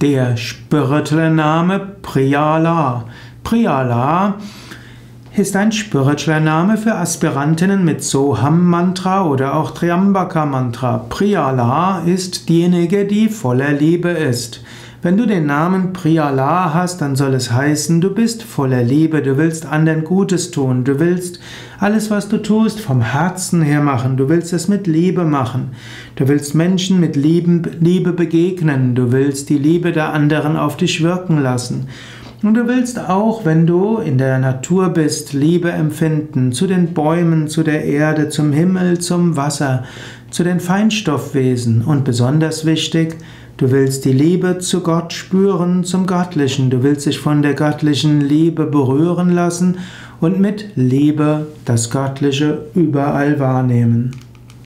Der spirituelle Name Priyala. Priyala ist ein spiritueller Name für Aspirantinnen mit Soham-Mantra oder auch Triambaka-Mantra. Priyala ist diejenige, die voller Liebe ist. Wenn du den Namen Priyala hast, dann soll es heißen, du bist voller Liebe, du willst anderen Gutes tun, du willst alles, was du tust, vom Herzen her machen, du willst es mit Liebe machen, du willst Menschen mit Liebe begegnen, du willst die Liebe der anderen auf dich wirken lassen. Und du willst auch, wenn du in der Natur bist, Liebe empfinden zu den Bäumen, zu der Erde, zum Himmel, zum Wasser, zu den Feinstoffwesen und besonders wichtig, du willst die Liebe zu Gott spüren, zum Göttlichen. Du willst dich von der göttlichen Liebe berühren lassen und mit Liebe das Göttliche überall wahrnehmen.